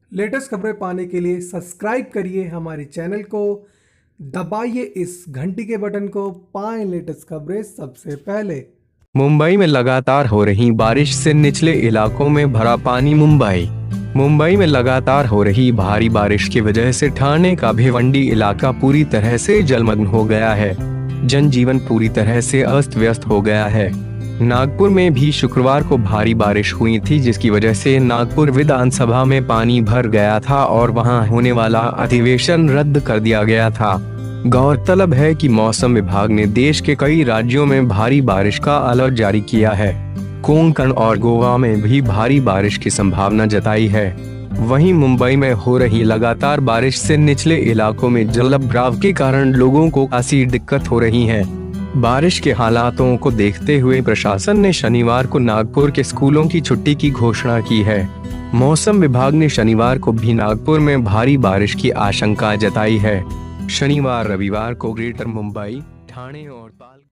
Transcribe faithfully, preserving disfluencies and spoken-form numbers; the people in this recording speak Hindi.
लेटेस्ट खबरें पाने के लिए सब्सक्राइब करिए हमारे चैनल को, दबाइए इस घंटी के बटन को, पाएं लेटेस्ट खबरें सबसे पहले। मुंबई में लगातार हो रही बारिश से निचले इलाकों में भरा पानी। मुंबई मुंबई में लगातार हो रही भारी बारिश की वजह से ठाणे का भिवंडी इलाका पूरी तरह से जलमग्न हो गया है। जनजीवन पूरी तरह से अस्त व्यस्त हो गया है। नागपुर में भी शुक्रवार को भारी बारिश हुई थी, जिसकी वजह से नागपुर विधानसभा में पानी भर गया था और वहां होने वाला अधिवेशन रद्द कर दिया गया था। गौरतलब है कि मौसम विभाग ने देश के कई राज्यों में भारी बारिश का अलर्ट जारी किया है। कोंकण और गोवा में भी भारी बारिश की संभावना जताई है। वहीं मुंबई में हो रही लगातार बारिश से निचले इलाकों में जलभराव के कारण लोगों को खासी दिक्कत हो रही है। बारिश के हालातों को देखते हुए प्रशासन ने शनिवार को नागपुर के स्कूलों की छुट्टी की घोषणा की है। मौसम विभाग ने शनिवार को भी नागपुर में भारी बारिश की आशंका जताई है। शनिवार रविवार को ग्रेटर मुंबई, ठाणे और पाल